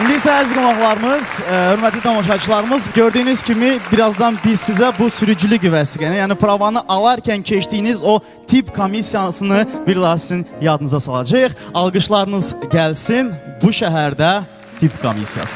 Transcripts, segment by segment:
İndi isə əziz qonaqlarımız, hörmətli tamaşaçılarımız, gördüyünüz kimi birazdan biz sizə bu sürücülük vəsiqəni, yəni pravanı alarkən keçdiyiniz o tip komissiyasını bir daha sizin yadınıza salacaq. Alqışlarınız gəlsin bu şəhərdə tip komissiyası.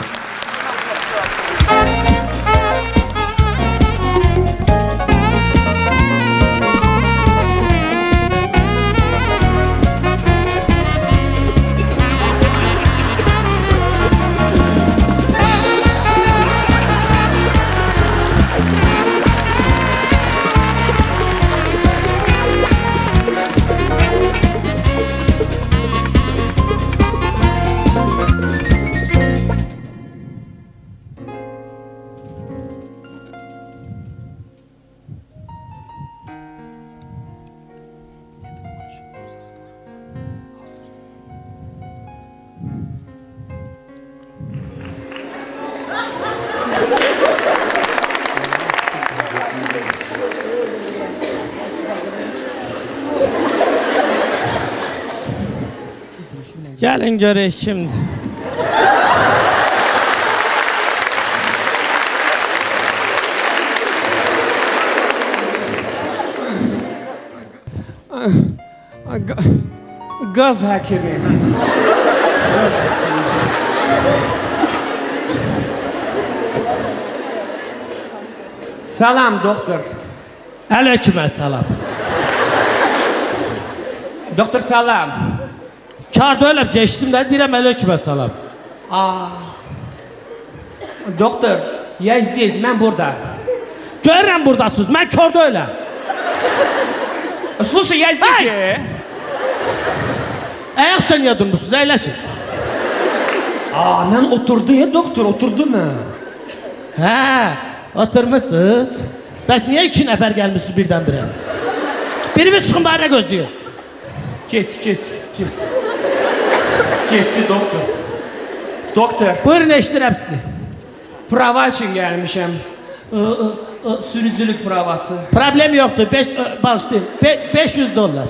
Gəlin görək kimdir. Qaz həkimi. Salam doktor. Aleykümə salam. Doktor salam. Karda ölüb geçdim də deyirəm aleykümə salam. Doktor, ya здесь, mən burada. Görürəm buradasınız, mən karda öləm. Слушай, я здесь. Ayaq sən yadırmısınız, əyləşin. Mən oturdu ya doktor, oturdu mu? Hə, oturmuşsunuz. Bəs niyə 2 nəfər gəlmişsiniz birdən-birə? Birimiz çıxın bayrağı gözləyir. Get. Getdi doktor. Doktor. Buyurun, eşidirəm sizi. Prava üçün gəlmişəm. Sürücülük pravası. Problem yoxdur, bağışlayın, $500.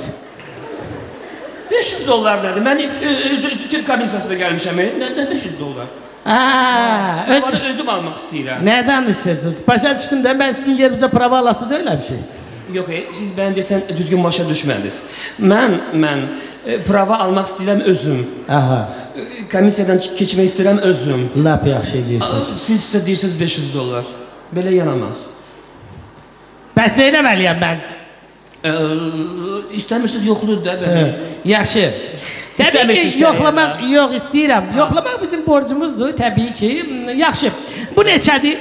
$500 nədir? Mən Türk komissiyasına gəlmişəm. Nə $500? Özüm almaq istəyirəm. Nə danışırsınız? Başa düşdüm də, mən sizin yerimizə prava alası deyiləm ki. Yox, siz bən desən düzgün başa düşmədiniz. Mən prava almaq istəyirəm özüm. Komissiyadan keçmək istəyirəm özüm. Lap yaxşı edirsiniz. Siz isə deyirsiniz $500. Belə yanamaz. Bəs nə eləməliyəm mən? İstəmirsiniz, yoxludur da belə. Yaxşı. Təbii ki, yoxlamaq istəyirəm. Yoxlamaq bizim borcumuzdur, təbii ki. Yaxşı. Bu neçədir?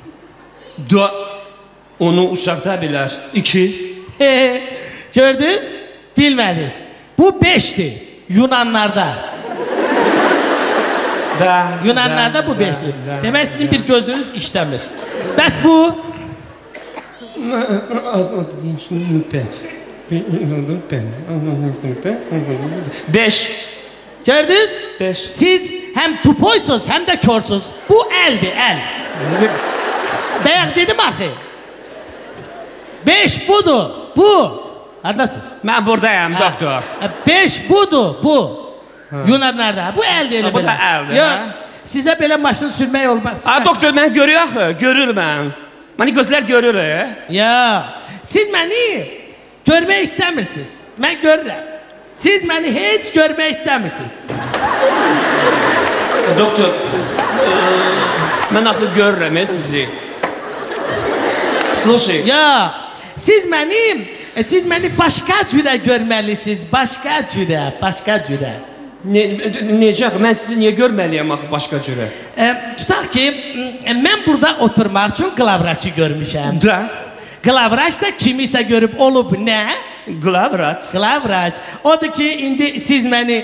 Onu uşaqda bilər. 2. Gördünüz? Bilmədiniz. Bu 5'dir. Yunanlarda. Yunanlarda bu 5'dir. Demək sizin bir gözünüz işləmir. Bəs bu? 5. Gördünüz? 5. Siz həm tupoysuz, həm də körsüz. Bu əldir, əl. Bəyək dedim axı. 5 budur, bu. Haradasınız? Mən buradayım, doktor. 5 budur, bu. Yunanlarda. Bu əldir elə belə. Bu da əldir, yox, sizə belə maşın sürmək olmaz. Doktor, mən görür axı, görür mən. Məni gözlər görür. Ya, siz məni görmək istəmirsiniz. Mən görürəm. Siz məni heç görmək istəmirsiniz. Doktor, mən axı görürəm sizi. Слушай. Ya, siz məni başqa cürə görməlisiniz. Başqa cürə. Necə? Mən sizi niyə görməliyəm axı başqa cürə? Tutaq ki, mən burada oturmaq üçün qlavraçı görmüşəm. Qlavraç da kimisə görüb olub nə? Qlavraç. Odur ki, indi siz məni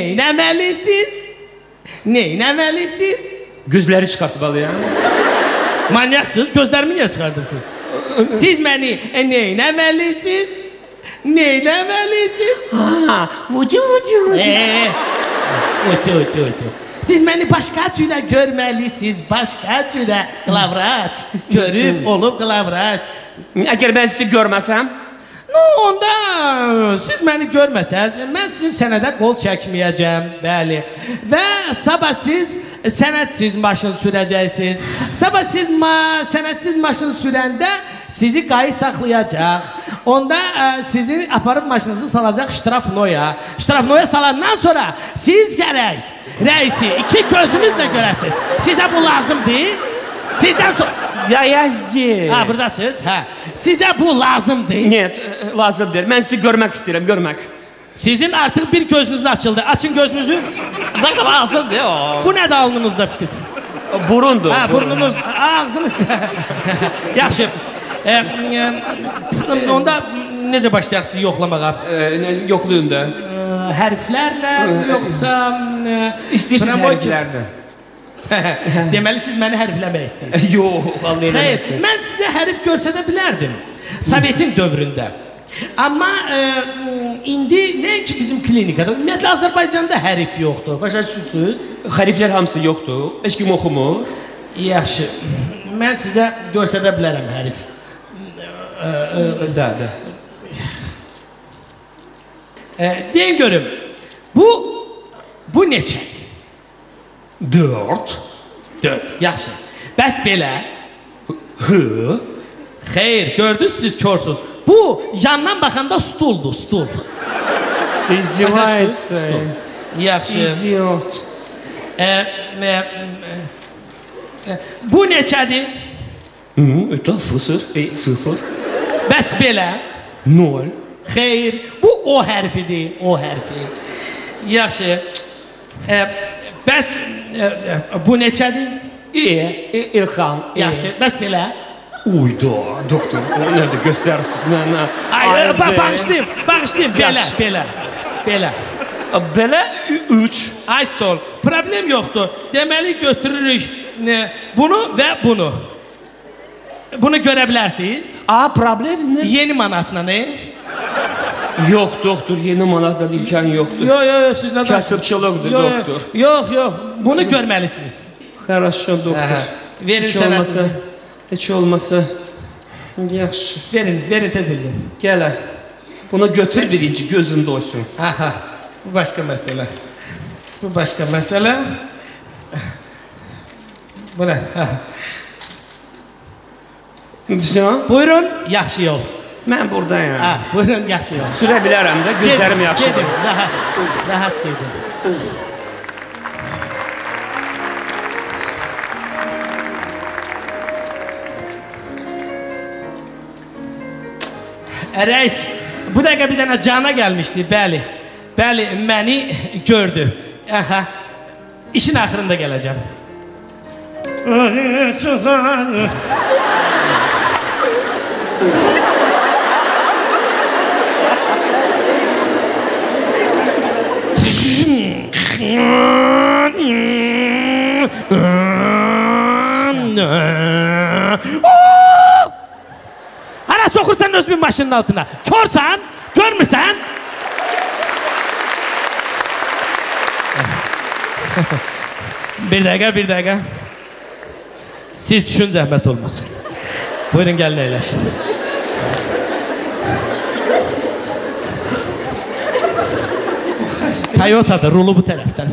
neynəməlisiniz? Gözləri çıxartmalıyam. Manyaksınız, gözlərimi niyə çıxardırsınız? Siz məni neynəməlisiniz? Vucu. Siz məni başqa cürə görməlisiniz, başqa cürə qlavraç. Görüb, olub qlavraç. Əgər mən sizi görməsəm? Onda siz məni görməsəz, mən sizin sənədə qol çəkməyəcəm, bəli. Və sabah siz sənədsiz maşın sürəcəksiniz. Sabah siz sənədsiz maşın sürəndə sizi qayı saxlayacaq. Onda sizin aparıb maşınınızı salacaq Ştrafnoya. Ştrafnoya salandan sonra siz gərək rəisi iki gözünüzlə görəsiniz. Sizə bu lazımdır. Sizdən sonra... Ya здесь. Ha, buradasınız. Ha. Sizə bu lazımdır. Нет, lazımdır. Mən sizi görmək istəyirəm, görmək. Sizin artıq bir gözünüz açıldı. Açın gözünüzü. Lazımdır o. Bu nədir alnınızda bitib? Burundur. Ha, burnunuz, ağzınız. Yaxşı. Onda necə başlayarsınız yoxlamağa? Yoxlayın da. Hərflərlə, yoxsa... İstəyirsiniz hərflərlə. Deməli, siz məni hərfləmək istəyirsiniz. Yox, anlayamazsınız. Mən sizə hərf görsədə bilərdim. Sovetin dövründə. Amma indi nəinki bizim klinikada, ümumiyyətlə Azərbaycanda hərf yoxdur. Başa düşürsünüz? Hərflər hamısı yoxdur. Heç kim oxumur. Yaxşı. Mən sizə görsədə bilərəm hərf. Da. Deyin görüm, bu neçədir? 4. Yaxşı. Bəs belə? Xeyr, gördünüz siz körsünüz. Bu, yandan baxanda stuldur, stul. İzdivayətsə. Yaxşı. İdiot. Bu neçədir? Da 0. Bəs belə? 0. Xeyr, bu o hərfidir, o hərfi. Yaxşı. Bəs bu neçədir? İlxan. Yaxşı, bəs belə? Uydu, doktor, o nədir, göstərsiniz mənə. Bağışlayın, belə. Belə 3. Ay sol, problem yoxdur. Deməli götürürük bunu və bunu. Bunu görə bilərsiniz? Problem nə? Yeni manatla, ne? Yox, doktor, yeni manatla imkan yoxdur. Yox, siz nədən? Kasıbçılıqdır, doktor. Yox, bunu görməlisiniz. Хорошо, doktor. Verin sənədinizi. Heç olmasa, yaxşı. Verin tez edin. Gələ, bunu götür birinci, gözün doysun. Aha, bu başqa məsələ. Bu nə? Buyurun, yaxşı yol. Mən buradayım. Buyurun, yaxşı yol. Sürə bilərəm də, gözlərim yaxşıdır. Gedin, rahat gedin. Rəis, bu dəqiqə bir dənə cana gəlmişdi, bəli, məni gördü. İşin axırında gələcəm. Hara soxursan öz bir maşının altına. Körsən, görmürsən? Bir dəqiqə. Siz düşün, zəhmət olmasın. Buyurun, gəlin əyləşin. Toyota'dır, rulu bu tərəfdən.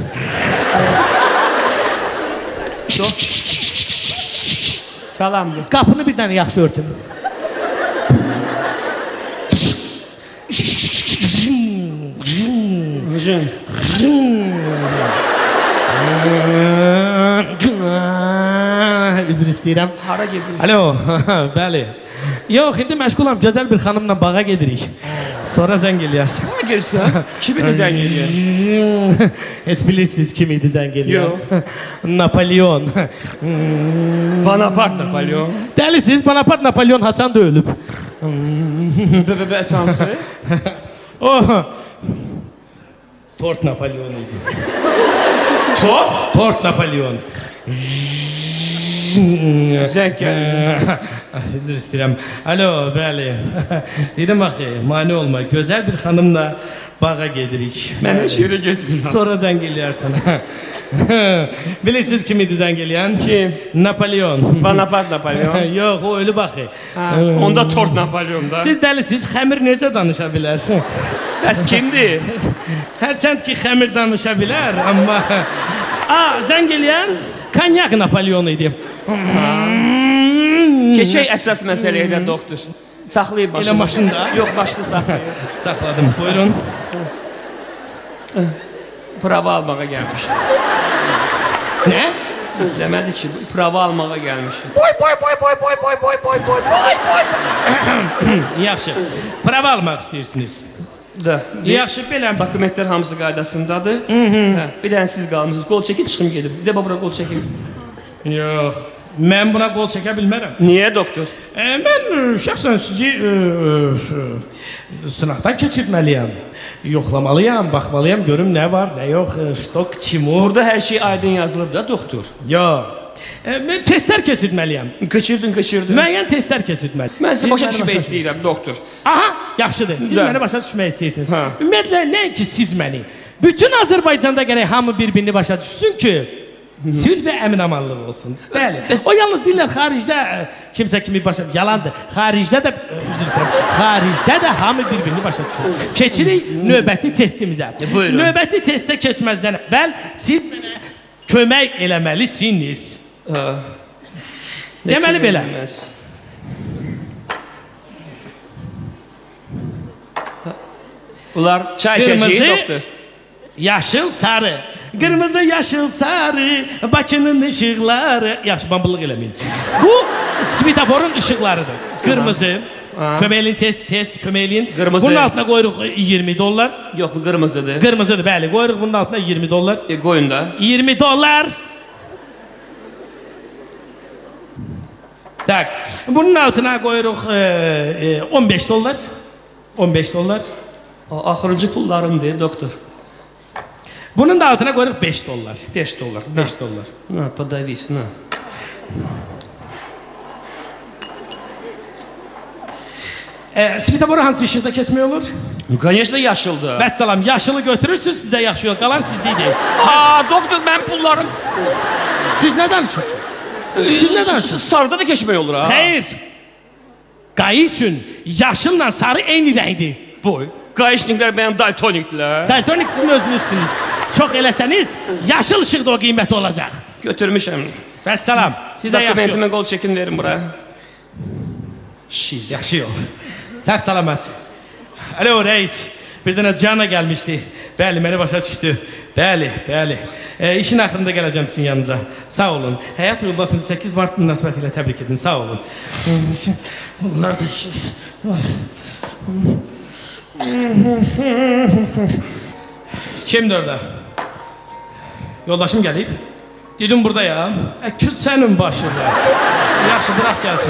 Salamdır. Qapını bir dənə yaxşı örtün. Üzr istəyirəm. Hara gedir? Alo, bəli. Yox, indi məşğulam, gözəl bir xanımla bağa gedirik. Sonra zəng eləyərsən. Hara gelirsən? Kimi də zəng eləyər? Heç bilirsiniz kim idi zəng eləyər? Yox. Napolyon. Bonaparte Napolyon. Dəlisiz, Bonaparte Napolyon haçan da ölüb. Bəbə əsansı? Tort Napolyon idi. Top? Tort Napolyon. Zəng gəlir. Üzr istəyirəm. Alo, bəli. Dedim axı, mane olma. Gözəl bir xanımla bağa gedirik. Mən heç yerə getmirəm. Sonra zəng eləyərsən. Bilirsiniz kim idi zəng eləyən? Kim? Napolyon. Bonaparte Napolyon. Yox, o ölüb axı. Onda tort Napolyonda. Siz dəlisiz, xəmir necə danışa bilər? Bəs kimdir? Hərçənd ki, xəmir danışa bilər, amma Zəng eləyən konyak Napoleon idi. Keçək əsas məsələyə də doktor. Saxlayıb başını. Elə maşında? Yox, başını saxlayıb. Saxladım, buyurun. Prava almağa gəlmişim. Nə? Demədi ki, prava almağa gəlmişim. Boy. Yaxşı, prava almaq istəyirsiniz. Yaxşı, beləm. Dokumentlər hamısı qaydasındadır. Bir dənə siz qalmışsınız. Qol çəkin, çıxım gedib. De, bura qol çəkin. Yox. Mən buna qol çəkə bilmərəm. Niyə doktor? Mən şəxsən sizi sınaqdan keçirməliyəm. Yoxlamalıyam, baxmalıyam, görüm nə var, nə yox, ştok, çimur. Burada hər şey aydın yazılıb da doktor. Yox. Mən testlər keçirməliyəm. Keçirdin. Müəyyən testlər keçirməliyəm. Mən sizə başa düşmək istəyirəm doktor. Aha, yaxşıdır. Siz məni başa düşmək istəyirsiniz. Ümumiyyətlə, nəinki siz məni. Bütün Azərbaycanda gərək hamı bir-birini başa düşsün ki, sülh və əmin-amanlıq olsun. Bəli. O yalnız deyirlər, xaricdə kimsə kimi başa... Yalandır. Xaricdə də, üzr istəyirəm, xaricdə də hamı bir-birini başa düşür. Keçirik növbəti testimizə. Buyurun. Növbəti testə keçməzdən əvvəl siz mənə kömək eləməlisiniz. Deməli belə. Bunlar çay çəkir, doktor. Yaşıl, sarı. Qırmızı, yaşıl, sarı, Bakının ışıqları. Yaxşı, bambıllıq eləməyin. Bu svetoforun ışıqlarıdır. Qırmızı, köməkliyin test, köməkliyin. Bunun altına qoyuruq $20. Yox, bu qırmızıdır. Qırmızıdır, bəli. Qoyuruq bunun altına $20. Qoyun da. $20. Tak, bunun altına qoyuruq $15. $15. Axırıncı pullarımdır, doktor. Bunun da altına qoyuruq $5. $5. $5. Na, podavis, na. Svetoforu hansı işıqda keçmək olur? Конечно, yaşıldır. Vəssalam, yaşılı götürürsünüz, sizə yaxşı yol, qalan sizliydik. Doktor, mən pullarım... Siz nə danışırsınız? Siz nə danışırsınız? Sarıda da keçmək olur, ha? Xeyr. Qayı üçün yaşılla sarı eyni rəngdir. Boy. Qayışniklər mənim daltonikdilər. Daltonik sizin özünüzsünüz. Çox eləsəniz, yaşıl ışıqda o qiyməti olacaq. Götürmüşəm. Vəssalam, sizə yaxşı yol. Dokumentimə qol çəkin verin bura. Yaxşı yol. Sağ salamat. Alo, reis. Bir dənə cana gəlmişdi. Bəli, məni başa düşdü. Bəli. İşin axırında gələcəm sizin yanınıza. Sağ olun. Həyat yoldaşınızı 8 Mart münasibəti ilə təbrik edin. Sağ olun. Bunlar da işin. Kimdir orada? Yoldaşım gəlib. Dedim burada ya. Küt sənin başında. Yaxşı, bırak gəlsin.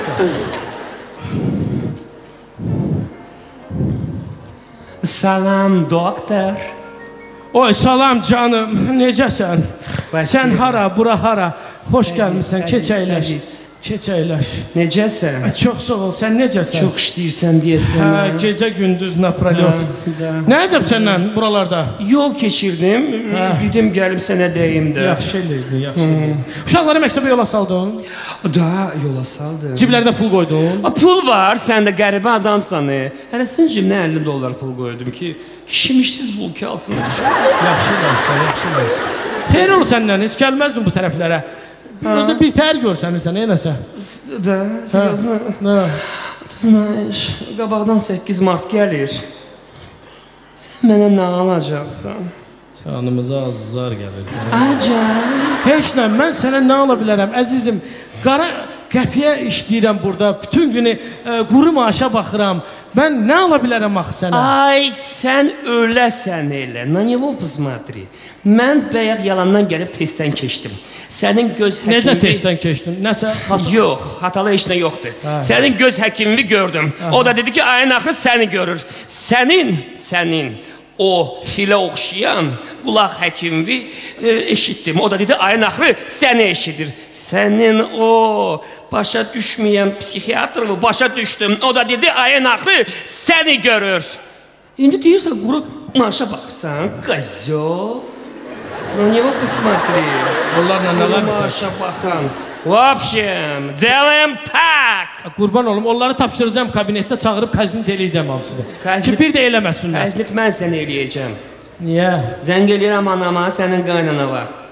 Salam, doktor. Oy, salam canım. Necəsən? Sən hara, bura hara? Xoş gəlmişsən, keç əyləş. Necəsən? Çox sağ ol, sən necəsən? Çox işləyirsən deyəsən. Hə, gecə gündüz naprolyot. Nə əcəb səndən buralarda? Yol keçirdim, dedim gəlim sənə deyim də. Yaxşı eləyirdin. Uşaqları məktəbə yola saldın? Da, yola saldım. Ciblərdə pul qoydun? Pul var, sən də qəribə adamsan. Hərəsinin cibinə $50 pul qoydum ki, işsiz bul ki, alsınlar. Yaxşı eləmişsən. Xeyr olur səndən, heç gəlməzdin bu tərəflərə. Özdə bir tər görsənirsən, nəsə? Da, seriozno. Ты знаешь, qabaqdan 8 Mart gəlir. Sən mənə nə alacaqsan? Canımıza azar gəlir. Acayip. Heç nə, mən sənə nə ala bilərəm, əzizim? Qara qəfiyə işləyirəm burada, bütün günü quru maaşa baxıram. Mən nə ala bilərəm axı sənə? Ay, sən öləsən elə. Na него посмотри. Mən bəyək yalandan gəlib testdən keçdim. Sənin göz həkimini... Necə testdən keçdin? Nəsə hatalı? Yox, hatalı heç nə yoxdur. Sənin göz həkimini gördüm. O da dedi ki, ayın axı səni görür. Sənin o filə oxşayan qulaq həkimini eşitdim. O da dedi, ayın axırı səni eşidir. Sənin o başa düşməyən psixiatrı başa düşdüm. O da dedi, ayın axırı səni görür. İndi deyirsən, quru maaşa baxırsan, qazyo. На него посмотри. Onlarla maaşa baxan. В общем, делаем так. Qurban olum, onları tapşıracağım kabinetdə, çağırıb kaznit eləyəcəm hamısını. Ki bir də eləməsinlər. Kaznit mən səni eləyəcəm. Niyə? Zəng eləyirəm anama, sənin qaynana var.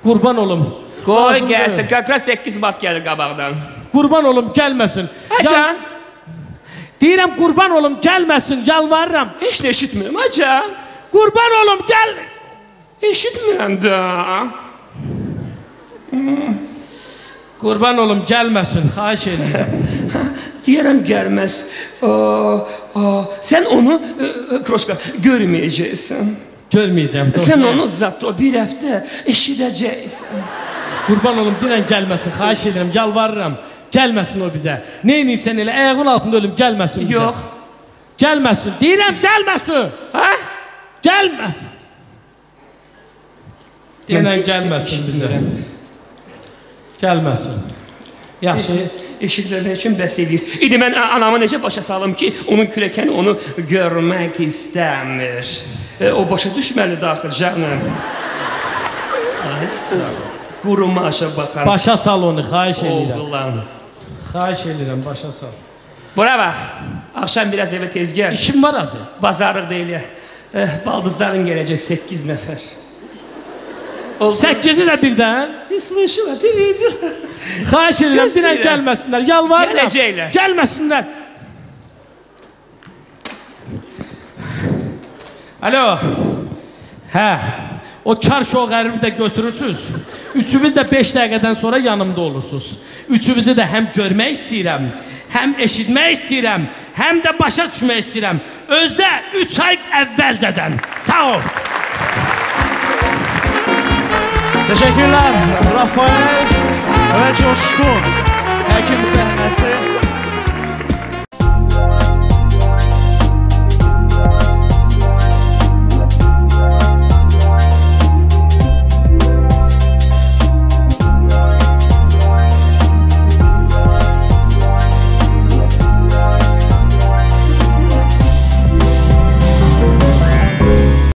Qurban olum. Qoy gəlsin, qaqra 8 mart gəlir qabaqdan. Qurban olum, gəlməsin. Acan. Deyirəm, qurban olum, gəlməsin, yalvarıram. Heç nə eşitmirəm, acan. Qurban olum, gəl. Eşitmirəm da. Qurban olum, gəlməsin, xahiş edirəm. Deyərəm, gəlməz. Sən onu, Kroşka, görməyəcəksən. Görməyəcəm. Sən onu zato bir həftə eşidəcəksən. Qurban olum, deyirəm, gəlməsin, xahiş edirəm, yalvarıram. Gəlməsin o bizə. Nə inirsən elə, ayağın altında ölüm, gəlməsin bizə. Yox. Gəlməsin, deyirəm, gəlməsin. Hə? Gəlməsin. Deyirəm, gəlməsin bizə. Gəlməsin. Yaxşı. Eşitlərmək üçün bəs edir. İndi mən anamı necə başa salım ki, onun kürəkəni onu görmək istəmir. O başa düşməlidir axı canım. Ay sağ ol. Qurumaşa baxan. Başa sal onu, xahiş edirəm. Oğlan. Xahiş edirəm, başa sal. Bura bax. Axşam biraz evə tez gəl. İşim var axı. Bazarlıq deyil ya. Baldızların gələcək 8 nəfər. 8-i də birdən. İslaşıva, deyidir. Xahiş edirəm, dinən gəlməsinlər, yalvarıram. Gələcəklər. Gəlməsinlər. Alo. Hə. O kar şoğ qəribi də götürürsünüz. Üçünüz də 5 dəqiqədən sonra yanımda olursunuz. Üçünüzü də həm görmək istəyirəm, həm eşitmək istəyirəm, həm də başa düşmək istəyirəm. Özdə 3 ay əvvəlcədən. Sağ ol. Teşekkürler Rafael ve Coşkun. Həkim səhnəsi.